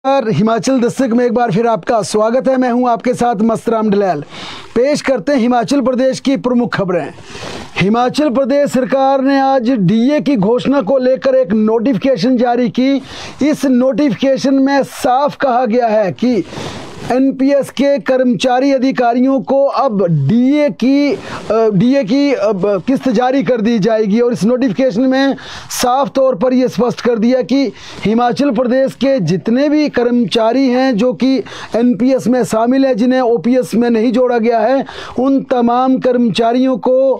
हिमाचल दस्तक में एक बार फिर आपका स्वागत है। मैं हूं आपके साथ मस्तराम डलैल। पेश करते हैं हिमाचल प्रदेश की प्रमुख खबरें। हिमाचल प्रदेश सरकार ने आज डीए की घोषणा को लेकर एक नोटिफिकेशन जारी की। इस नोटिफिकेशन में साफ कहा गया है कि एनपीएस के कर्मचारी अधिकारियों को अब डीए की किस्त जारी कर दी जाएगी और इस नोटिफिकेशन में साफ तौर पर यह स्पष्ट कर दिया कि हिमाचल प्रदेश के जितने भी कर्मचारी हैं जो कि एनपीएस में शामिल हैं, जिन्हें ओपीएस में नहीं जोड़ा गया है, उन तमाम कर्मचारियों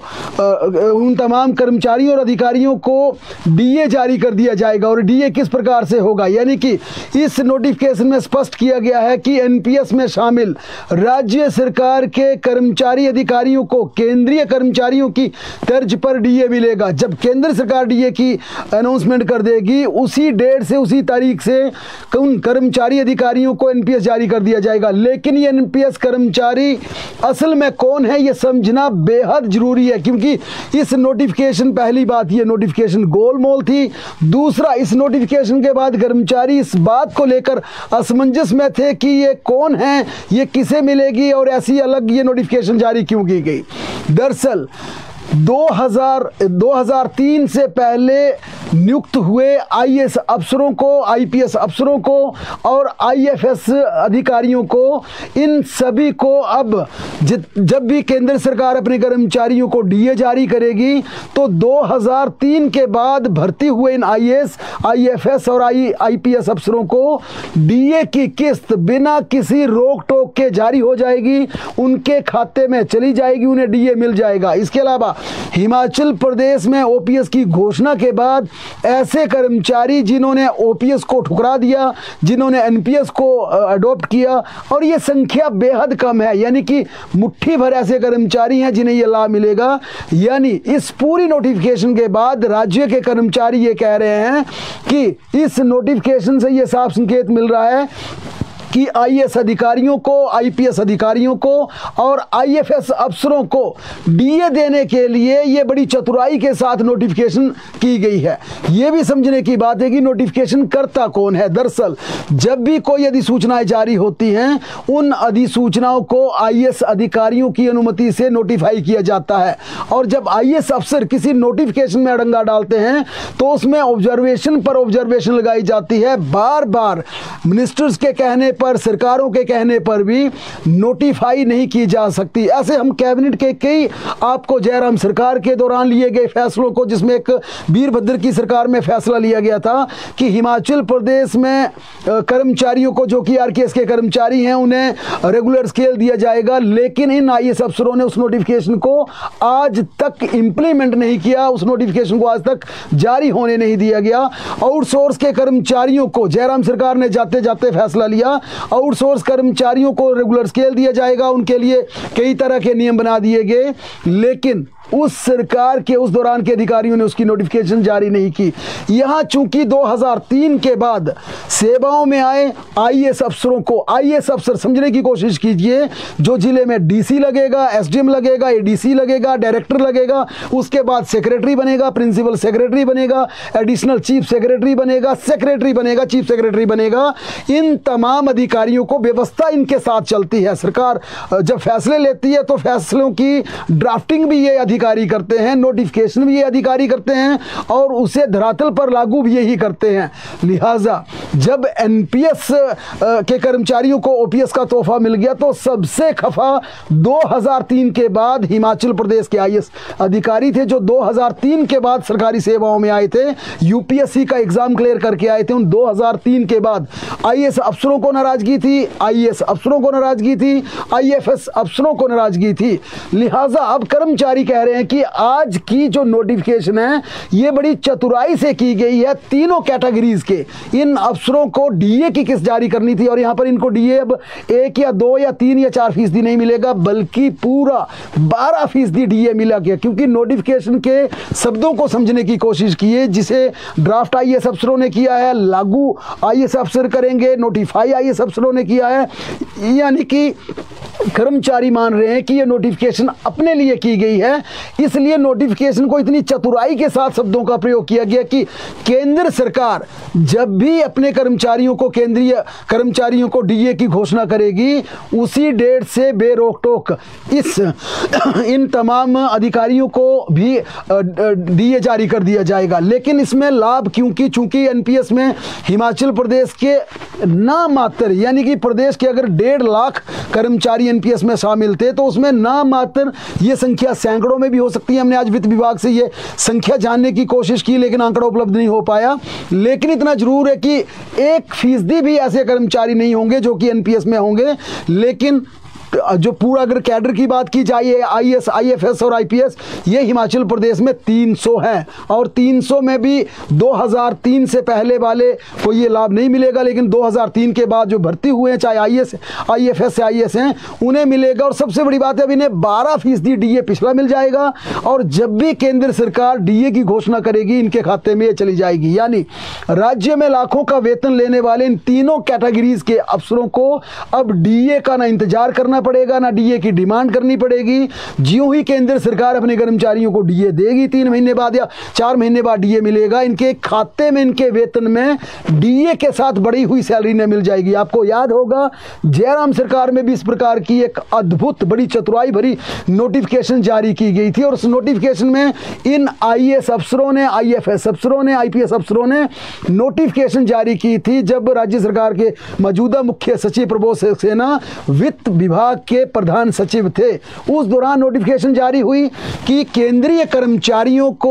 और अधिकारियों को डीए जारी कर दिया जाएगा। और डीए किस प्रकार से होगा, यानी कि इस नोटिफिकेशन में स्पष्ट किया गया है कि एनपीएस में शामिल राज्य सरकार के कर्मचारी अधिकारियों को केंद्रीय कर्मचारियों की तर्ज पर डीए मिलेगा। जब केंद्र सरकार डीए की अनाउंसमेंट कर देगी, उसी डेट से, उसी तारीख से उन कर्मचारी अधिकारियों को एनपीएस जारी कर दिया जाएगा। लेकिन ये एनपीएस कर्मचारी असल में कौन है, ये समझना बेहद जरूरी है, क्योंकि इस नोटिफिकेशन, पहली बात ये नोटिफिकेशन गोलमोल थी। दूसरा, इस नोटिफिकेशन के बाद कर्मचारी इस बात को लेकर असमंजस में थे कि ये कौन है, ये किसे मिलेगी और ऐसी अलग ये नोटिफिकेशन जारी क्यों की गई। दरअसल 2003 से पहले नियुक्त हुए आईएएस अफसरों को, आईपीएस अफसरों को और आईएफएस अधिकारियों को, इन सभी को अब जब भी केंद्र सरकार अपने कर्मचारियों को डीए जारी करेगी तो 2003 के बाद भर्ती हुए इन आईएएस, आईएफएस और आईपीएस अफसरों को डीए की किस्त बिना किसी रोक टोक के जारी हो जाएगी, उनके खाते में चली जाएगी, उन्हें डीए मिल जाएगा। इसके अलावा हिमाचल प्रदेश में ओपीएस की घोषणा के बाद ऐसे कर्मचारी जिन्होंने ओपीएस को ठुकरा दिया, जिन्होंने एनपीएस को अडॉप्ट किया, और ये संख्या बेहद कम है, यानी कि मुट्ठी भर ऐसे कर्मचारी हैं जिन्हें ये लाभ मिलेगा। यानी इस पूरी नोटिफिकेशन के बाद राज्य के कर्मचारी ये कह रहे हैं कि इस नोटिफिकेशन से ये साफ संकेत मिल रहा है कि आईएएस अधिकारियों को, आईपीएस अधिकारियों को और आईएफएस अफसरों को डीए देने के लिए ये बड़ी चतुराई के साथ नोटिफिकेशन की गई है। ये भी समझने की बात है कि नोटिफिकेशन करता कौन है। दरअसल जब भी कोई अधिसूचनाएं जारी होती हैं, उन अधिसूचनाओं को आईएएस अधिकारियों की अनुमति से नोटिफाई किया जाता है, और जब आईएएस अफसर किसी नोटिफिकेशन में अड़ंगा डालते हैं तो उसमें ऑब्जर्वेशन पर ऑब्जर्वेशन लगाई जाती है। बार बार मिनिस्टर्स के कहने पर, सरकारों के कहने पर भी नोटिफाई नहीं की जा सकती। ऐसे हम कैबिनेट के कई, आपको जयराम सरकार के दौरान लिए गए फैसलों को, जिसमें एक वीरभद्र की सरकार में फैसला लिया गया था कि हिमाचल प्रदेश में कर्मचारियों को, जो कि आरकेएस के कर्मचारी हैं, उन्हें रेगुलर स्केल दिया जाएगा। लेकिन इन आईएएस अफसरों ने उस नोटिफिकेशन को आज तक इंप्लीमेंट नहीं किया, उस नोटिफिकेशन को आज तक जारी होने नहीं दिया गया। आउटसोर्स के कर्मचारियों को जयराम सरकार ने जाते जाते फैसला लिया, आउटसोर्स कर्मचारियों को रेगुलर स्केल दिया जाएगा, उनके लिए कई तरह के नियम बना दिए गए, लेकिन उस सरकार के उस दौरान के अधिकारियों ने उसकी नोटिफिकेशन जारी नहीं की। यहां चूंकि 2003 के बाद सेवाओं में आए आईएएस अफसरों को, आईएएस अफसर समझने की कोशिश कीजिए, जो जिले में डीसी लगेगा, एसडीएम लगेगा, एडीसी लगेगा, डायरेक्टर लगेगा, उसके बाद सेक्रेटरी बनेगा, प्रिंसिपल सेक्रेटरी बनेगा, एडिशनल चीफ सेक्रेटरी बनेगा, सेक्रेटरी बनेगा, चीफ सेक्रेटरी बनेगा। इन तमाम अधिकारियों को व्यवस्था इनके साथ चलती है। सरकार जब फैसले लेती है तो फैसलों की ड्राफ्टिंग भी ये अधिकारी करते हैं, नोटिफिकेशन भी ये अधिकारी करते हैं, और उसे धरातल पर लागू भी यही करते हैं। लिहाजा जब एनपीएस के कर्मचारियों को ओपीएस का तोहफा मिल गया तो सबसे खफा 2003 के बाद हिमाचल प्रदेश के आईएएस अधिकारी थे, जो 2003 के बाद सरकारी सेवाओं में आए थे, यूपीएससी का एग्जाम क्लियर करके आए थे। उन 2003 के बाद आईएएस अफसरों को नाराजगी थी, आईएएस अफसरों को नाराजगी थी, आईएफएस अफसरों को नाराजगी थी। लिहाजा अब कर्मचारी कह रहे हैं कि आज की जो नोटिफिकेशन है ये बड़ी चतुराई से की गई है। तीनों कैटेगरीज के इन अफसरों को डीए की किस्त जारी करनी थी, और यहां पर इनको डीए अब 1 या 2 या 3 या 4% नहीं मिलेगा, बल्कि पूरा 12% डीए मिला गया। क्योंकि नोटिफिकेशन के शब्दों को समझने की कोशिश कीजिए, जिसे ड्राफ्ट आईएएस अफसरों ने किया है, लागू आईएएस अफसर करेंगे, नोटिफाई आईएएस अफसरों ने किया है, यानी कि कर्मचारी मान रहे हैं कि ये नोटिफिकेशन अपने लिए की गई है, इसलिए नोटिफिकेशन को इतनी चतुराई के साथ शब्दों का प्रयोग किया गया कि केंद्र सरकार जब भी अपने कर्मचारियों को, केंद्रीय कर्मचारियों को डीए की घोषणा करेगी, उसी डेट से बेरोक-टोक इन तमाम अधिकारियों को भी डीए जारी कर दिया जाएगा। लेकिन इसमें लाभ क्योंकि चूंकि एनपीएस में हिमाचल प्रदेश के नाम मात्र, यानी कि प्रदेश के अगर 1.5 लाख कर्मचारी एनपीएस में शामिल थे तो उसमें नाम मात्र, ये संख्या सैकड़ों में भी हो सकती है। हमने आज वित्त विभाग से ये संख्या जानने की कोशिश की लेकिन आंकड़ा उपलब्ध नहीं हो पाया। लेकिन इतना जरूर है कि 1% भी ऐसे कर्मचारी नहीं होंगे जो कि एनपीएस में होंगे। लेकिन जो पूरा अगर कैडर की बात की जाए, आईएएस, आईएफएस और आईपीएस, ये हिमाचल प्रदेश में 300 हैं और 300 में भी 2003 से पहले वाले को ये लाभ नहीं मिलेगा, लेकिन 2003 के बाद जो भर्ती हुए हैं, चाहे आईएएस, आईएफएस से आईएएस हैं, उन्हें मिलेगा। और सबसे बड़ी बात है, अब इन्हें 12% डीए पिछला मिल जाएगा और जब भी केंद्र सरकार डीए की घोषणा करेगी इनके खाते में ये चली जाएगी। यानी राज्य में लाखों का वेतन लेने वाले इन तीनों कैटेगरीज के अफसरों को अब डीए का ना इंतजार करना पड़ेगा, ना डीए की डिमांड करनी पड़ेगी। ज्यों ही केंद्र सरकार अपने कर्मचारियों को डीए देगी, 3 महीने बाद या 4 महीने बाद डीए मिलेगा, इनके खाते में, इनके वेतन में डीए के साथ बढ़ी हुई सैलरी ने मिल जाएगी। आपको याद होगा जयराम सरकार में भी इस प्रकार की एक अद्भुत, बड़ी चतुराई भरी नोटिफिकेशन जारी की गई थी और उस नोटिफिकेशन में इन आईएएस अफसरों ने, आईएफएस अफसरों ने, आईपीएस अफसरों ने नोटिफिकेशन जारी की थी जब राज्य सरकार के मौजूदा मुख्य सचिव प्रबोध सक्सेना वित्त विभाग के प्रधान सचिव थे। उस दौरान नोटिफिकेशन जारी हुई कि केंद्रीय कर्मचारियों को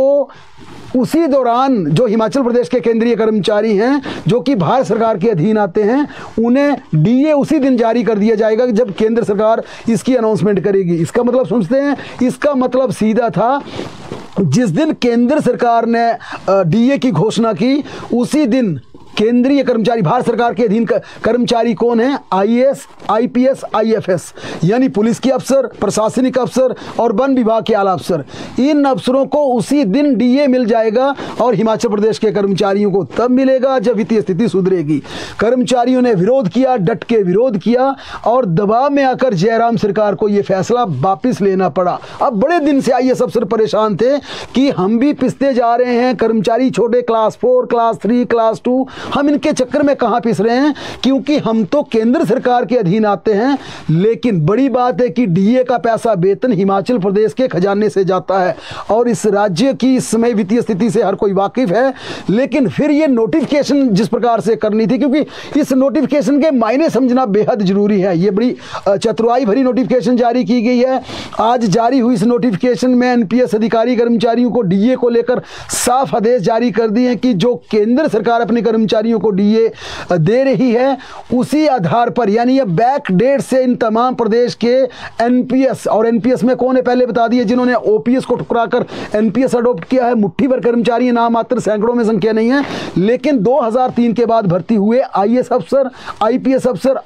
उसी दौरान, जो हिमाचल प्रदेश के केंद्रीय कर्मचारी हैं जो कि भारत सरकार के अधीन आते हैं, उन्हें डीए उसी दिन जारी कर दिया जाएगा जब केंद्र सरकार इसकी अनाउंसमेंट करेगी। इसका मतलब समझते हैं, इसका मतलब सीधा था, जिस दिन केंद्र सरकार ने डीए की घोषणा की उसी दिन केंद्रीय कर्मचारी, भारत सरकार के अधीन कर्मचारी कौन है? आईएएस, आईपीएस, आईएफएस, यानी पुलिस के अफसर, प्रशासनिक अफसर और वन विभाग के आला अफसर। इन अफसरों को उसी दिन डीए मिल जाएगा और हिमाचल प्रदेश के कर्मचारियों को तब मिलेगा जब वित्तीय स्थिति सुधरेगी। कर्मचारियों ने विरोध किया, डट के विरोध किया और दबाव में आकर जयराम सरकार को यह फैसला वापिस लेना पड़ा। अब बड़े दिन से आईएएस अफसर परेशान थे कि हम भी पिसते जा रहे हैं, कर्मचारी छोटे क्लास 4, क्लास 3, क्लास 2, हम इनके चक्कर में कहां पिस रहे हैं, क्योंकि हम तो केंद्र सरकार के अधीन आते हैं। लेकिन बड़ी बात है कि डीए का पैसा, वेतन हिमाचल प्रदेश के खजाने से जाता है और इस राज्य की इस समय वित्तीय स्थिति से हर कोई वाकिफ है। लेकिन फिर ये नोटिफिकेशन जिस प्रकार से करनी थी, क्योंकि इस नोटिफिकेशन के मायने समझना बेहद जरूरी है। ये बड़ी चतुराई भरी नोटिफिकेशन जारी की गई है। आज जारी हुई इस नोटिफिकेशन में एनपीएस अधिकारी कर्मचारियों को डीए को लेकर साफ आदेश जारी कर दिए हैं कि जो केंद्र सरकार अपने कर्मचारियों को डीए दे रही है उसी आधार पर, यानी ये बैक डेट से इन तमाम प्रदेश के एनपीएस, और एनपीएस में कौन है पहले बता दिए, जिन्होंने ओपीएस को ठुकराकर एनपीएस अडॉप्ट किया है, मुट्ठी भर कर्मचारी, नाम मात्र, सैकड़ों में संख्या नहीं है। लेकिन 2003 के बाद भर्ती हुए आईएएस अफसर, आईपीएस अफसर,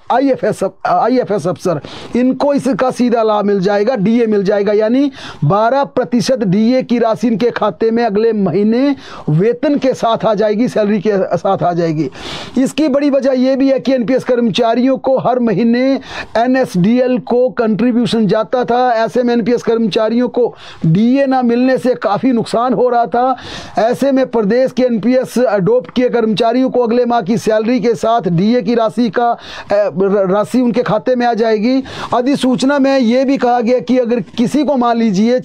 आईएफएस अफसर, इनको इसका सीधा लाभ मिल जाएगा, डीए मिल जाएगा। यानी 12% डीए की राशि इनके खाते में अगले महीने वेतन के साथ आ जाएगी, सैलरी के साथ आ जाएगी। इसकी बड़ी वजह यह भी है कि एनपीएस कर्मचारियों को हर महीने एनएसडीएल को कंट्रीब्यूशन जाता था। ऐसे में एनपीएस कर्मचारियों को डीए ना मिलने से काफी नुकसान हो रहा था। ऐसे में प्रदेश के एनपीएस अडॉप्ट किए कर्मचारियों को अगले माह की सैलरी के साथ डीए की राशि उनके खाते में आ जाएगी। अधिसूचना में यह भी कहा गया कि अगर किसी को मान लीजिए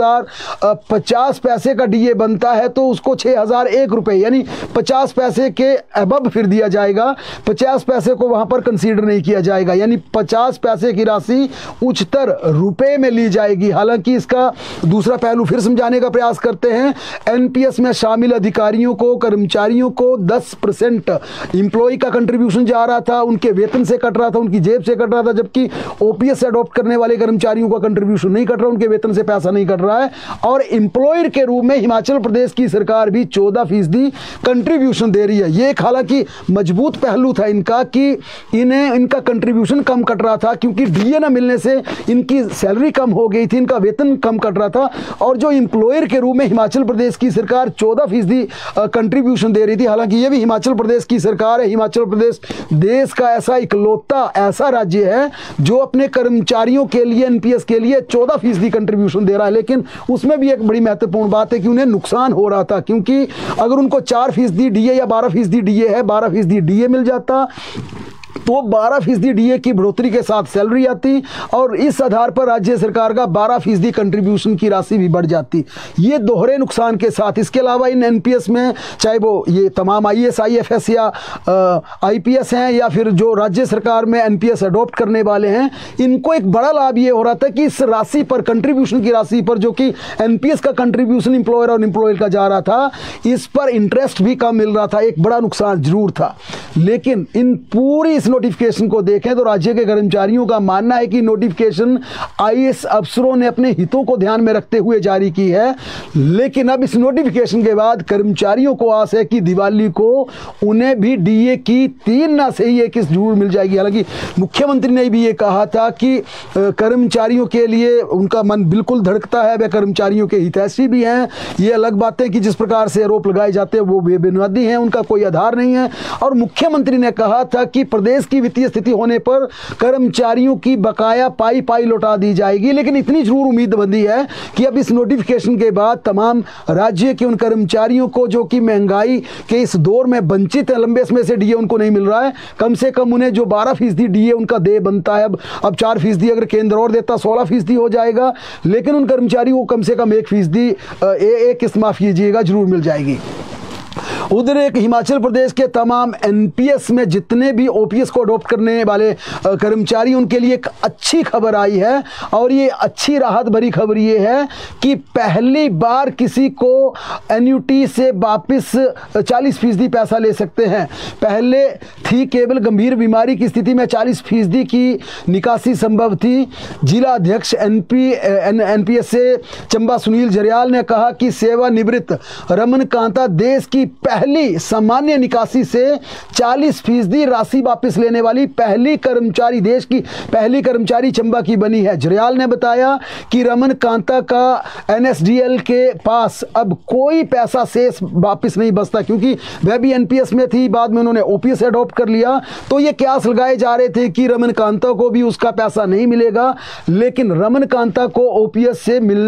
6050 पैसे का डीए बनता है तो उसको 6001 रुपए, यानी 50 पैसे के अबव फिर दिया जाएगा, 50 पैसे को वहां पर कंसीडर नहीं किया जाएगा, यानी 50 पैसे की राशि उच्चतर रुपए में ली जाएगी। हालांकि इसका दूसरा पहलू फिर समझाने का प्रयास करते हैं। एनपीएस में शामिल अधिकारियों को, कर्मचारियों को 10% इंप्लॉय का कंट्रीब्यूशन जा रहा था, उनके वेतन से कट रहा था, उनकी जेब से कट रहा था, जबकि ओपीएस अडॉप्ट करने वाले कर्मचारियों का कंट्रीब्यूशन नहीं कट रहा, उनके वेतन से पैसा नहीं कट रहा है। और इंप्लॉयर के रूप में हिमाचल प्रदेश की सरकार भी 14% कंट्रीब्यूशन दे रही है। ये एक हालांकि मजबूत पहलू था इनका कि इनका कंट्रीब्यूशन कम कट रहा था, क्योंकि डीए ना मिलने से इनकी सैलरी कम हो गई थी, इनका वेतन कम कट रहा था। और जो एम्प्लॉयर के रूप में हिमाचल प्रदेश की सरकार 14% कंट्रीब्यूशन दे रही थी। हालांकि ये भी हिमाचल प्रदेश की सरकार है। हिमाचल प्रदेश देश का ऐसा इकलौता ऐसा राज्य है जो अपने कर्मचारियों के लिए एनपीएस के लिए 14% कंट्रीब्यूशन दे रहा है। लेकिन उसमें भी एक बड़ी महत्वपूर्ण बात है कि उन्हें नुकसान हो रहा था, क्योंकि अगर उनको 4% डीए या 12% डीए है, 12% डीए मिल जाता तो 12% डीए की बढ़ोतरी के साथ सैलरी आती और इस आधार पर राज्य सरकार का 12% कंट्रीब्यूशन की राशि भी बढ़ जाती। ये दोहरे नुकसान के साथ इसके अलावा इन एनपीएस में चाहे वो ये तमाम आईएएस आईएफएस या आईपीएस हैं या फिर जो राज्य सरकार में एनपीएस अडॉप्ट करने वाले हैं, इनको एक बड़ा लाभ ये हो रहा था कि इस राशि पर कंट्रीब्यूशन की राशि पर जो कि एनपीएस का कंट्रीब्यूशन एम्प्लॉयर और एम्प्लॉयर का जा रहा था, इस पर इंटरेस्ट भी कम मिल रहा था। एक बड़ा नुकसान जरूर था। लेकिन इन पूरी नोटिफिकेशन को देखें तो राज्य के कर्मचारियों का मानना है कि नोटिफिकेशन आईएएस अफसरों ने अपने हितों को ध्यान में रखते हुए जारी की है। लेकिन अब इस नोटिफिकेशन के बाद कर्मचारियों को आस है कि दिवाली को उन्हें भी डीए की 3 ना से ही 1 किस्त जरूर मिल जाएगी। हालांकि मुख्यमंत्री ने भी ये कहा था कि कर्मचारियों के लिए उनका मन बिल्कुल धड़कता है, वे कर्मचारियों के हितैषी भी हैं। ये अलग बातें कि जिस प्रकार से आरोप लगाए जाते हैं वो बेबुनियादी हैं, उनका कोई आधार नहीं है। और मुख्यमंत्री ने कहा था कि प्रदेश की वित्तीय स्थिति होने पर कर्मचारियों की बकाया पाई लौटा दी जाएगी। लेकिन इतनी जरूर उम्मीद बंधी है कि अब इस नोटिफिकेशन के बाद तमाम राज्य के उन कर्मचारियों को जो कि महंगाई के इस दौर में वंचित है, लंबे समय से डीए उनको नहीं मिल रहा है, कम से कम उन्हें जो 12% डीए उनका दे बनता है, अब 4% अगर केंद्र और देता 16% हो जाएगा। लेकिन उन कर्मचारियों को कम से कम 1% एक किस्त माफ कीजिएगा जरूर मिल जाएगी। उधर एक हिमाचल प्रदेश के तमाम एनपीएस में जितने भी ओपीएस को अडॉप्ट करने वाले कर्मचारी, उनके लिए एक अच्छी खबर आई है। और ये अच्छी राहत भरी खबर ये है कि पहली बार किसी को एन्युटी से वापस 40% पैसा ले सकते हैं। पहले थी केवल गंभीर बीमारी की स्थिति में 40% की निकासी संभव थी। जिला अध्यक्ष एनपीएस से चंबा सुनील जरियाल ने कहा कि सेवानिवृत्त रमन कांता देश की पहली सामान्य निकासी से 40% राशि वापस लेने वाली पहली कर्मचारी, देश की पहली कर्मचारी चंबा की बनी है। जरियाल ने बताया कि रमन कांता का एनएसडीएल के पास अब कोई पैसा शेष वापस नहीं बचता, क्योंकि वह भी एनपीएस में थी, बाद में उन्होंने ओपीएस अडॉप्ट कर लिया। तो ये क्यास लगाए जा रहे थे कि रमन कांता को भी उसका पैसा नहीं मिलेगा। लेकिन रमन कांता को ओपीएस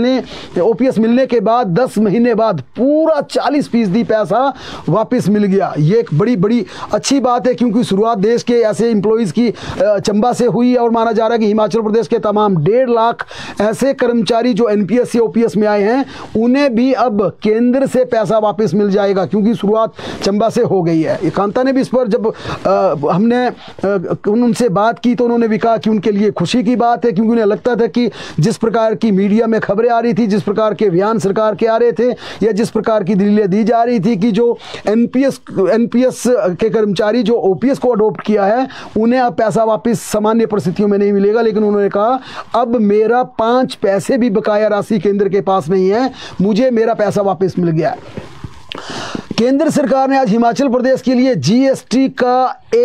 मिलने के बाद 10 महीने बाद पूरा 40% पैसा वापस मिल गया। ये एक बड़ी अच्छी बात है, क्योंकि शुरुआत देश के ऐसे एम्प्लॉइज़ की चंबा से हुई और माना जा रहा है कि हिमाचल प्रदेश के तमाम 1.5 लाख ऐसे कर्मचारी जो एनपीएस से ओपीएस में आए हैं, उन्हें भी अब केंद्र से पैसा वापस मिल जाएगा, क्योंकि शुरुआत चंबा से हो गई है। कांता ने भी इस पर जब हमने उनसे बात की तो उन्होंने भी कहा कि उनके लिए खुशी की बात है, क्योंकि उन्हें लगता था कि जिस प्रकार की मीडिया में खबरें आ रही थी, जिस प्रकार के बयान सरकार के आ रहे थे या जिस प्रकार की दलीलें दी जा रही थी कि जो एनपीएस के कर्मचारी जो ओपीएस को अडॉप्ट किया है उन्हें अब पैसा वापस सामान्य परिस्थितियों में नहीं मिलेगा। लेकिन उन्होंने कहा अब मेरा 5 पैसे भी बकाया राशि केंद्र के पास नहीं है, मुझे मेरा पैसा वापस मिल गया। केंद्र सरकार ने आज हिमाचल प्रदेश के लिए जीएसटी का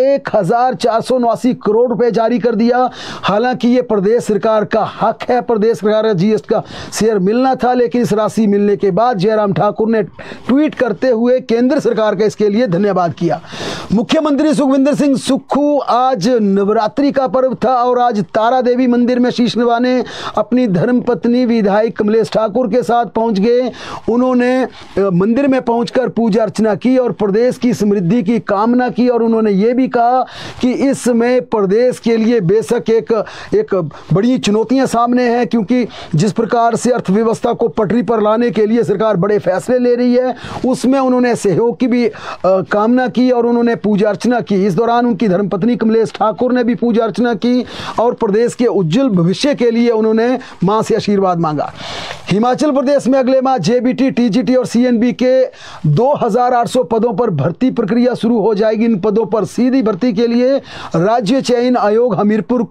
1489 करोड़ रुपए जारी कर दिया। हालांकि ये प्रदेश सरकार का हक है, प्रदेश सरकार का जीएसटी का शेयर मिलना था। लेकिन इस राशि मिलने के बाद जयराम ठाकुर ने ट्वीट करते हुए केंद्र सरकार का इसके लिए धन्यवाद किया। मुख्यमंत्री सुखविंदर सिंह सुक्खू आज नवरात्रि का पर्व था और आज तारा देवी मंदिर में शीश नवाने अपनी धर्मपत्नी विधायक कमलेश ठाकुर के साथ पहुंच गए। उन्होंने मंदिर में पहुंचकर पूजा अर्चना की और प्रदेश की समृद्धि की कामना की। और उन्होंने ये भी कहा कि इस समय प्रदेश के लिए बेशक एक बड़ी चुनौतियां सामने हैं, क्योंकि जिस प्रकार से अर्थव्यवस्था को पटरी पर लाने के लिए सरकार बड़े फैसले ले रही है, उसमें उन्होंने सहयोग की भी कामना की और उन्होंने पूजा अर्चना की। इस दौरान उनकी धर्मपत्नी कमलेश ठाकुर ने भी पूजा अर्चना की और प्रदेश के उज्जवल भविष्य के लिए उन्होंने मां से आशीर्वाद मांगा। हिमाचल प्रदेश में अगले माह जेबीटी, टीजीटी और सीएनबी के 2000 16,800 पदों पर भर्ती प्रक्रिया शुरू हो जाएगी। इन पदों पर सीधी भर्ती के लिए राज्य चयन आयोग हमीरपुर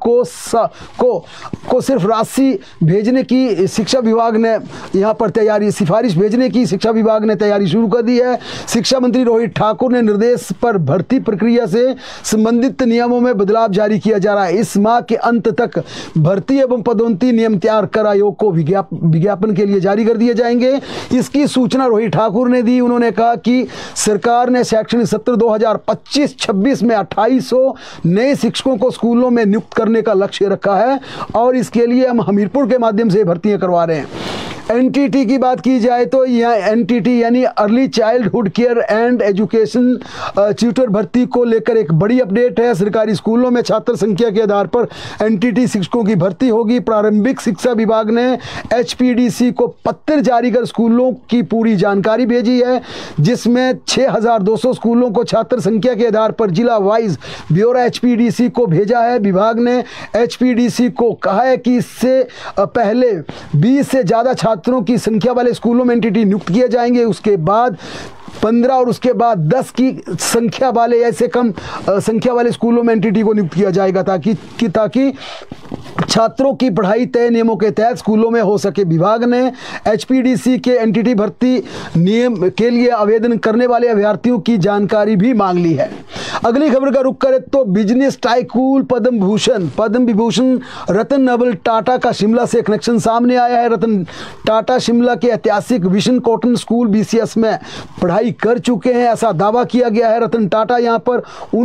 को सिर्फ राशि भेजने की शिक्षा विभाग ने यहाँ पर तैयारी सिफारिश भेजने की शिक्षा विभाग ने तैयारी शुरू कर दी है। शिक्षा मंत्री रोहित ठाकुर ने निर्देश पर भर्ती प्रक्रिया से संबंधित नियमों में बदलाव जारी किया जा रहा है। इस माह के अंत तक भर्ती एवं पदोन्नति नियम तैयार कर आयोग को विज्ञापन के लिए जारी कर दिए जाएंगे। इसकी सूचना रोहित ठाकुर ने दी। उन्होंने कहा कि सरकार ने शैक्षणिक सत्र 2025-26 में 2800 नए शिक्षकों को स्कूलों में नियुक्त करने का लक्ष्य रखा है और इसके लिए हम हमीरपुर के माध्यम से भर्तियां करवा रहे हैं। एनटीटी की बात की जाए तो यह एनटीटी यानी early childhood care and education tutor भर्ती को लेकर एक बड़ी अपडेट है। सरकारी स्कूलों में छात्र संख्या के आधार पर एनटीटी शिक्षकों की भर्ती होगी। प्रारंभिक शिक्षा विभाग ने एचपीडीसी को पत्र जारी कर स्कूलों की पूरी जानकारी भेजी है, जिसमें 6,200 स्कूलों को छात्र संख्या के आधार पर जिला वाइज ब्यौरा एचपीडीसी को भेजा है। विभाग ने एचपीडीसी को कहा है कि इससे पहले 20 से ज़्यादा छात्रों की संख्या वाले स्कूलों में एनटीटी नियुक्त किए जाएंगे, उसके बाद 15 और उसके बाद 10 की संख्या वाले ऐसे कम संख्या वाले स्कूलों में एनटीटी को नियुक्त किया जाएगा ताकि छात्रों की पढ़ाई तय नियमों के तहत स्कूलों में हो सके। विभाग ने एचपीडीसी के एनटीटी भर्ती नियम के लिए आवेदन करने वाले अभ्यर्थियों की जानकारी भी मांग ली है। अगली खबर का रुख करें तो बिजनेस टाइकून पद्म विभूषण रतन नवल टाटा का शिमला से कनेक्शन सामने आया है। रतन टाटा शिमला के ऐतिहासिक विजन कॉटन स्कूल बीसीएस में पढ़ाई कर चुके हैं, ऐसा दावा किया गया है। रतन टाटा यहां पर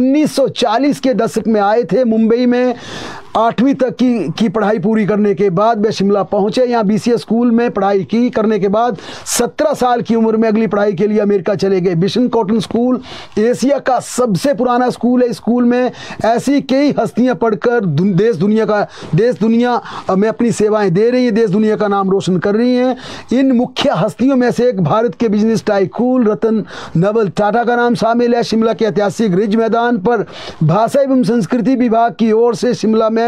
1940 के दशक में आए थे। मुंबई में 8वीं तक की पढ़ाई पूरी करने के बाद वे शिमला पहुंचे। यहाँ बीसीएस स्कूल में पढ़ाई करने के बाद 17 साल की उम्र में अगली पढ़ाई के लिए अमेरिका चले गए। विजन कॉटन स्कूल एशिया का सबसे पुराना स्कूल है। स्कूल में ऐसी कई हस्तियां पढ़कर देश दुनिया में अपनी सेवाएं दे रही हैं, देश दुनिया का नाम रोशन कर रही हैं। इन मुख्य हस्तियों में से एक भारत के बिजनेस टाइकून रतन नवल टाटा का नाम शामिल है। शिमला के ऐतिहासिक रिज मैदान पर भाषा एवं संस्कृति विभाग की ओर से शिमला में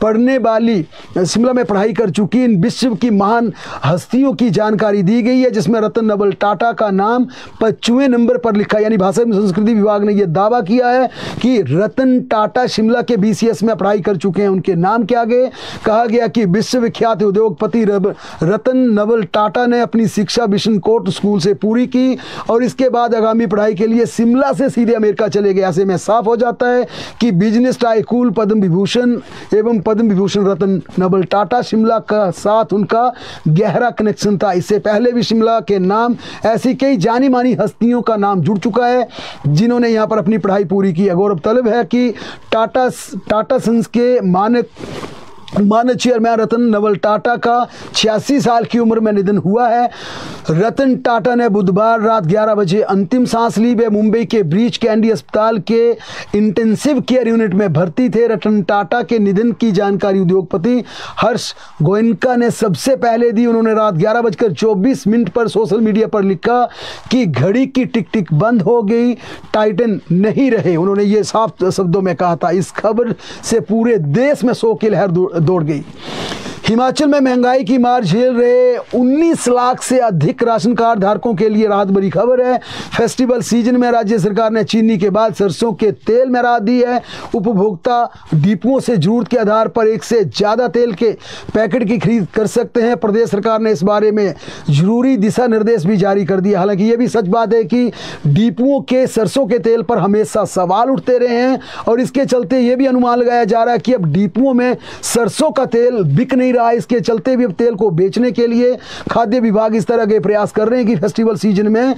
पढ़ाई कर चुकी इन विश्व की महान हस्तियों की जानकारी दी गई है, जिसमें रतन नवल टाटा का नाम 25वें नंबर पर लिखा है। यानी भाषा एवं संस्कृति विभाग ने यह दावा किया है कि रतन टाटा शिमला के बीसीएस में पढ़ाई कर चुके हैं। उनके नाम के आगे कहा गया कि विश्वविख्यात उद्योगपति रतन नवल टाटा ने अपनी शिक्षा विजन कोट स्कूल से पूरी की और इसके बाद आगामी पढ़ाई के लिए शिमला से सीधे अमेरिका चले गए। ऐसे में साफ हो जाता है कि बिजनेस टाइकून पद्म विभूषण एवं पद्म विभूषण रतन नवल टाटा शिमला का साथ उनका गहरा कनेक्शन था। इससे पहले भी शिमला के नाम ऐसी कई जानी मानी हस्तियों का नाम जुड़ चुका है जिन्होंने यहाँ पर अपनी पढ़ाई पूरी की है। गौरव तलब है कि टाटा सन्स के मानद चेयरमैन रतन नवल टाटा का 86 साल की उम्र में निधन हुआ है। रतन टाटा ने बुधवार रात 11 बजे अंतिम सांस ली। वे मुंबई के ब्रीच कैंडी अस्पताल के इंटेंसिव केयर यूनिट में भर्ती थे। रतन टाटा के निधन की जानकारी उद्योगपति हर्ष गोयनका ने सबसे पहले दी। उन्होंने रात 11:24 पर सोशल मीडिया पर लिखा कि घड़ी की टिक टिक बंद हो गई, टाइटन नहीं रहे। उन्होंने ये साफ शब्दों में कहा था। इस खबर से पूरे देश में शोक की लहर दौड़ गई। हिमाचल में महंगाई की मार झेल रहे 19 लाख से अधिक राशन कार्ड धारकों के लिए राहत भरी खबर है। फेस्टिवल सीजन में राज्य सरकार ने चीनी के बाद सरसों के तेल में राहत दी है। उपभोक्ता डिपुओं से जरूरत के आधार पर एक से ज़्यादा तेल के पैकेट की खरीद कर सकते हैं। प्रदेश सरकार ने इस बारे में जरूरी दिशा निर्देश भी जारी कर दिया। हालांकि ये भी सच बात है कि डिपुओं के सरसों के तेल पर हमेशा सवाल उठते रहे हैं और इसके चलते ये भी अनुमान लगाया जा रहा है कि अब डिपुओं में सरसों का तेल बिक नहीं रहा। इसके चलते भी अब तेल को बेचने के लिए खाद्य विभाग इस तरह के प्रयास कर रहे हैं कि फेस्टिवल सीजन में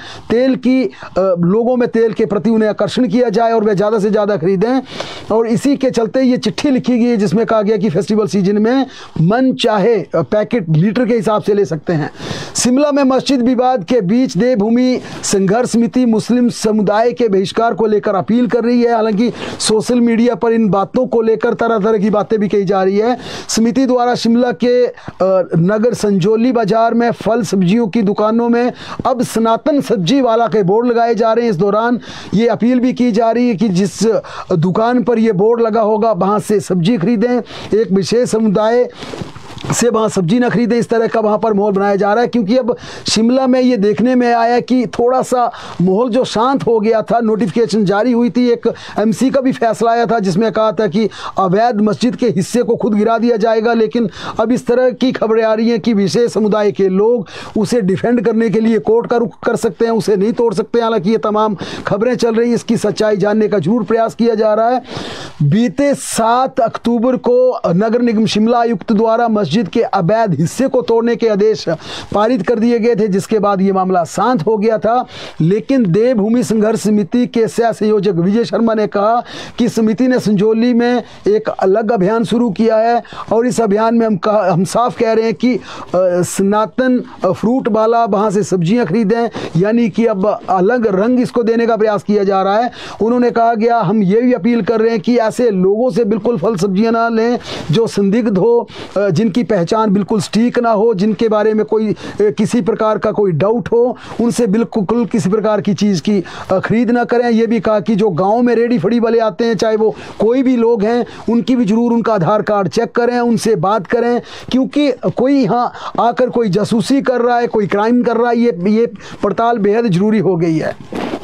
लोगों में तेल के प्रति उन्हें आकर्षण किया जाए और वे ज़्यादा से ज़्यादा खरीदें। और इसी के चलते ये चिट्ठी लिखी गई है जिसमें कहा गया कि फेस्टिवल सीजन में मन चाहे पैकेट लीटर के हिसाब से ले सकते हैं। शिमला में मस्जिद विवाद के बीच देवभूमि संघर्ष समिति मुस्लिम समुदाय के बहिष्कार को लेकर अपील कर रही है। हालांकि सोशल मीडिया पर इन बातों को लेकर तरह तरह की बातें भी कही जा रही है। समिति द्वारा शिमला के नगर संजोली बाजार में फल सब्जियों की दुकानों में अब सनातन सब्जी वाला के बोर्ड लगाए जा रहे हैं। इस दौरान ये अपील भी की जा रही है कि जिस दुकान पर ये बोर्ड लगा होगा वहां से सब्जी खरीदें। एक विशेष समुदाय से वहाँ सब्जी न खरीदें, इस तरह का वहाँ पर माहौल बनाया जा रहा है। क्योंकि अब शिमला में ये देखने में आया कि थोड़ा सा माहौल जो शांत हो गया था, नोटिफिकेशन जारी हुई थी, एक एमसी का भी फैसला आया था जिसमें कहा था कि अवैध मस्जिद के हिस्से को खुद गिरा दिया जाएगा। लेकिन अब इस तरह की खबरें आ रही हैं कि विशेष समुदाय के लोग उसे डिफेंड करने के लिए कोर्ट का रुख कर सकते हैं, उसे नहीं तोड़ सकते। हालांकि ये तमाम खबरें चल रही हैं, इसकी सच्चाई जानने का जरूर प्रयास किया जा रहा है। बीते 7 अक्टूबर को नगर निगम शिमला आयुक्त द्वारा मस्जिद के अवैध हिस्से को तोड़ने के आदेश पारित कर दिए गए थे, जिसके बाद ये मामला शांत हो गया था। लेकिन देवभूमि संघर्ष समिति के सह संयोजक विजय शर्मा ने कहा कि समिति ने संजौली में एक अलग अभियान शुरू किया है और इस अभियान में हम साफ कह रहे हैं कि सनातन फ्रूट वाला वहाँ से सब्जियां खरीदें, यानी कि अब अलग रंग इसको देने का प्रयास किया जा रहा है। उन्होंने कहा गया, हम ये भी अपील कर रहे हैं कि ऐसे लोगों से बिल्कुल फल सब्जियां ना लें जो संदिग्ध हो, जिनकी पहचान बिल्कुल सटीक ना हो, जिनके बारे में कोई किसी प्रकार का कोई डाउट हो, उनसे बिल्कुल किसी प्रकार की चीज़ की खरीद ना करें। यह भी कहा कि जो गांव में रेडी फड़ी वाले आते हैं, चाहे वो कोई भी लोग हैं, उनकी भी जरूर उनका आधार कार्ड चेक करें, उनसे बात करें, क्योंकि कोई यहाँ आकर कोई जासूसी कर रहा है, कोई क्राइम कर रहा है, ये पड़ताल बेहद ज़रूरी हो गई है।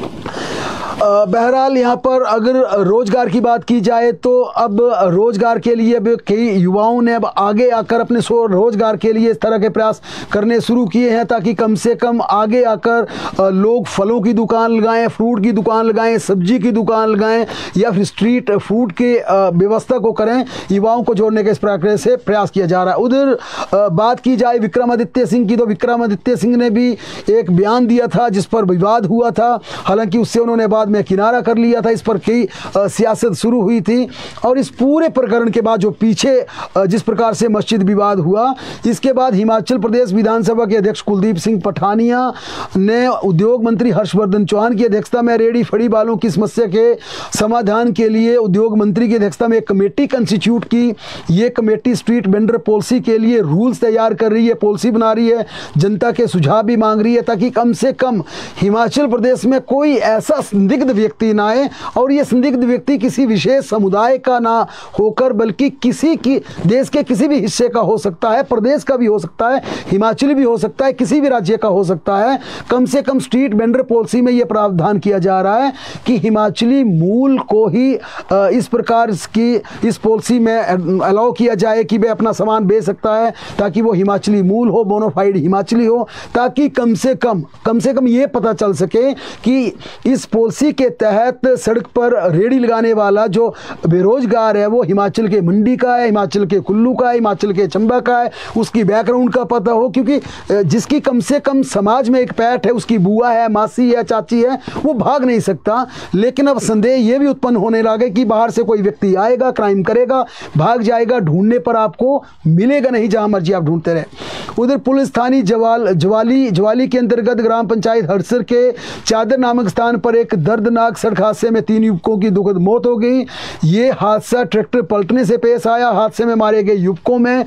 बहरहाल यहाँ पर अगर रोज़गार की बात की जाए तो अब रोज़गार के लिए अब कई युवाओं ने अब आगे आकर अपने रोज़गार के लिए इस तरह के प्रयास करने शुरू किए हैं, ताकि कम से कम आगे आकर लोग फलों की दुकान लगाएं, फ्रूट की दुकान लगाएं, सब्जी की दुकान लगाएं या फिर स्ट्रीट फूड के व्यवस्था को करें। युवाओं को जोड़ने के इस प्रकार से प्रयास किया जा रहा है। उधर बात की जाए विक्रमादित्य सिंह की, तो विक्रमादित्य सिंह ने भी एक बयान दिया था जिस पर विवाद हुआ था। हालांकि उससे उन्होंने बाद में किनारा कर लिया था, इस पर कई सियासत शुरू हुई थी। और इस पूरे प्रकरण के बाद जो पीछे जिस प्रकार से मस्जिद विवाद हुआ, इसके बाद हिमाचल प्रदेश विधानसभा के अध्यक्ष कुलदीप सिंह पठानिया ने उद्योग मंत्री हर्षवर्धन चौहान की अध्यक्षता में रेडी फड़ी वालों की समस्या के समाधान के लिए उद्योग मंत्री की अध्यक्षता में एक कमेटी कंस्टिट्यूट की। ये कमेटी स्ट्रीट वेंडर पॉलिसी के लिए रूल्स तैयार कर रही है, पॉलिसी बना रही है, जनता के सुझाव भी मांग रही है, ताकि कम से कम हिमाचल प्रदेश में कोई ऐसा संदिग्ध व्यक्ति ना आए। और ये संदिग्ध व्यक्ति किसी विशेष समुदाय का ना होकर बल्कि किसी की देश के किसी भी हिस्से का हो सकता है, प्रदेश का भी हो सकता है, हिमाचली भी हो सकता है, किसी भी राज्य का हो सकता है। कम से कम स्ट्रीट वेंडर पॉलिसी में यह प्रावधान किया जा रहा है कि हिमाचली मूल को ही इस प्रकार की इस पॉलिसी में अलाउ किया जाए कि वह अपना सामान बेच सकता है, ताकि वो हिमाचली मूल हो, बोनाफाइड हिमाचली हो, ताकि कम से कम ये पता चल सके कि इस पॉलिसी के तहत सड़क पर रेडी लगाने वाला जो बेरोजगार है वो हिमाचल के मंडी का है, हिमाचल के कुल्लू का है, हिमाचल के चंबा का है, उसकी बैकग्राउंड का पता हो। क्योंकि जिसकी कम से कम समाज में एक पैठ है, उसकी बुआ है, मासी है, चाची है, वो भाग नहीं सकता। लेकिन अब संदेह ये भी उत्पन्न होने लगा कि बाहर से कोई व्यक्ति आएगा, क्राइम करेगा, भाग जाएगा, ढूंढने पर आपको मिलेगा नहीं, जहां मर्जी आप ढूंढते रहे। उधर पुलिस थानी ज्वाली के अंतर्गत ग्राम पंचायत हरसर के चादर नामक स्थान पर एक दर्दनाक सड़क हादसे में 3 युवकों की दुखद मौत हो गई। ये हादसा ट्रैक्टर पलटने से पेश आया। हादसे में मारे गए युवकों में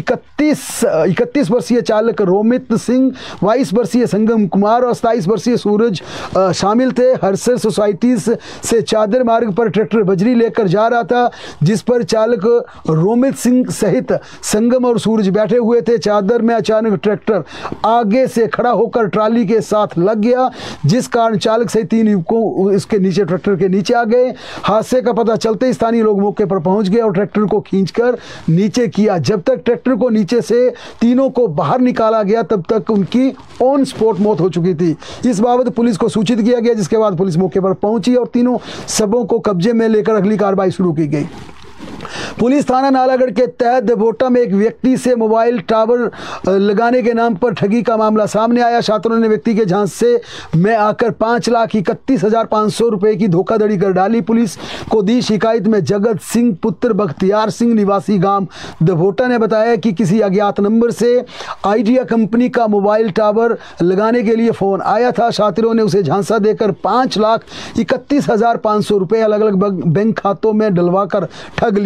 31 वर्षीय चालक रोमित सिंह, 22 वर्षीय संगम कुमार और 27 वर्षीय सूरज शामिल थे। हरसर सोसाइटी से चादर मार्ग पर ट्रैक्टर बजरी लेकर जा रहा था, जिस पर चालक रोमित सिंह सहित संगम और सूरज बैठे हुए थे। चादर में अचानक ट्रैक्टर आगे से खड़ा होकर ट्राली के साथ लग गया, जिस कारण चालक सहित 3 युवकों इसके नीचे ट्रैक्टर के नीचे आ गए। हादसे का पता चलते ही स्थानीय लोग मौके पर पहुंच गए और ट्रैक्टर को खींचकर नीचे किया। जब तक ट्रैक्टर को नीचे से तीनों को बाहर निकाला गया, तब तक उनकी ऑन स्पॉट मौत हो चुकी थी। इस बाबत पुलिस को सूचित किया गया, जिसके बाद पुलिस मौके पर पहुंची और तीनों शवों को कब्जे में लेकर अगली कार्रवाई शुरू की गई। पुलिस थाना नालागढ़ के तहत देवोटा में एक व्यक्ति से मोबाइल टावर लगाने के नाम पर ठगी का मामला सामने आया। छात्रों ने व्यक्ति के झांसे में आकर 5,31,500 रुपए की धोखाधड़ी कर डाली। पुलिस को दी शिकायत में जगत सिंह पुत्र बख्तियार सिंह निवासी गांव देवोटा ने बताया कि किसी अज्ञात नंबर से आइडिया कंपनी का मोबाइल टावर लगाने के लिए फोन आया था। छात्रों ने उसे झांसा देकर 5,31,500 रुपए अलग अलग बैंक खातों में डलवा कर ठग लिए। अतिरिक्त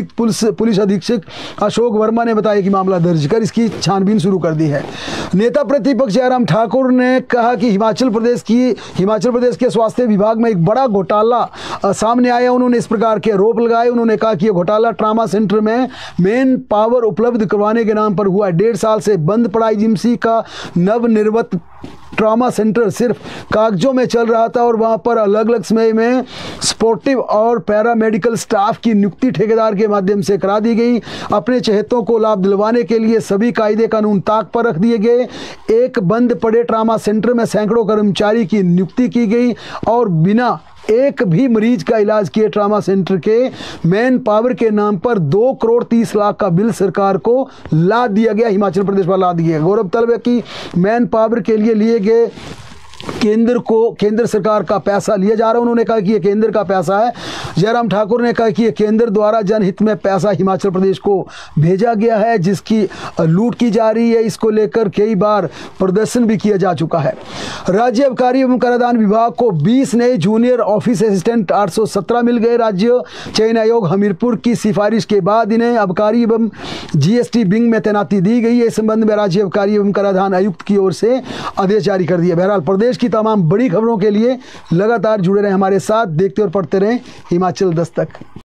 अतिरिक्त पुलिस अधीक्षक अशोक वर्मा ने बताया कि मामला दर्ज कर इसकी छानबीन शुरू कर दी है। नेता प्रतिपक्ष जयराम ठाकुर ने कहा कि हिमाचल प्रदेश के स्वास्थ्य विभाग में एक बड़ा घोटाला सामने आया। उन्होंने इस प्रकार के आरोप लगाए। उन्होंने कहा कि यह घोटाला ट्रामा सेंटर में मेन पावर उपलब्ध करवाने के नाम पर हुआ। 1.5 साल से बंद पड़ा आईजीएमसी का नवनिर्मित ट्रामा सेंटर सिर्फ कागजों में चल रहा था और वहां पर अलग अलग समय में स्पोर्टिव और पैरामेडिकल स्टाफ की नियुक्ति ठेकेदार के माध्यम से करा दी गई। अपने चहेतों को लाभ दिलवाने के लिए सभी कायदे कानून ताक पर रख दिए गए। एक बंद पड़े ट्रामा सेंटर में सैकड़ों कर्मचारी की नियुक्ति की गई और बिना एक भी मरीज का इलाज किए ट्रामा सेंटर के मैन पावर के नाम पर 2 करोड़ 30 लाख का बिल सरकार को लाद दिया गया, हिमाचल प्रदेश पर लाद दिया गया। गौरतलब है कि मैन पावर के लिए गए केंद्र सरकार का पैसा लिया जा रहा है। उन्होंने कहा कि ये केंद्र का पैसा है। जयराम ठाकुर ने कहा कि ये केंद्र द्वारा जनहित में पैसा हिमाचल प्रदेश को भेजा गया है, जिसकी लूट की जा रही है। इसको लेकर कई बार प्रदर्शन भी किया जा चुका है। राज्य आबकारी एवं कराधान विभाग को 20 नए जूनियर ऑफिस असिस्टेंट 817 मिल गए। राज्य चयन आयोग हमीरपुर की सिफारिश के बाद इन्हें आबकारी एवं जीएसटी विंग में तैनाती दी गई है। इस संबंध में राज्य आबकारी एवं कराधान आयुक्त की ओर से आदेश जारी कर दिया। बहरहाल प्रदेश की तमाम बड़ी खबरों के लिए लगातार जुड़े रहें हमारे साथ, देखते और पढ़ते रहें हिमाचल दस्तक।